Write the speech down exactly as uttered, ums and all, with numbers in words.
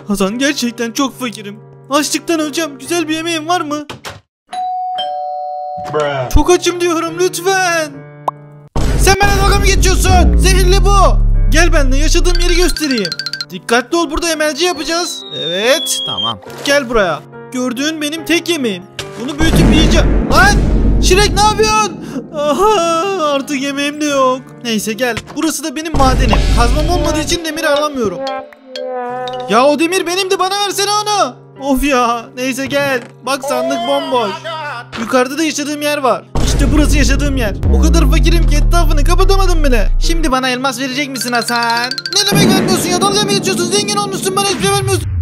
Hasan, gerçekten çok fakirim. Açlıktan öleceğim. Güzel bir yemeğin var mı? Çok açım diyorum, lütfen. Sen bana dalga mı geçiyorsun? Zehirli bu. Gel benimle, yaşadığım yeri göstereyim. Dikkatli ol, burada emelci yapacağız. Evet, tamam. Gel buraya. Gördüğün benim tek yemeğim. Bunu büyütüp yiyeceğim. Lan! Şirek, ne yapıyorsun? Aha, artık yemeğim de yok. Neyse gel. Burası da benim madenim. Kazmam olmadığı için demir alamıyorum. Ya o demir benimdi, bana versene onu. Of ya. Neyse gel. Bak, sandık bomboş. Yukarıda da yaşadığım yer var. İşte burası yaşadığım yer. O kadar fakirim ki etrafını kapatamadım bile. Şimdi bana elmas verecek misin Hasan? Ne demek vermiyorsun ya? Dalga mı geçiyorsun? Zengin olmuşsun, bana hiçbir şey vermiyorsun.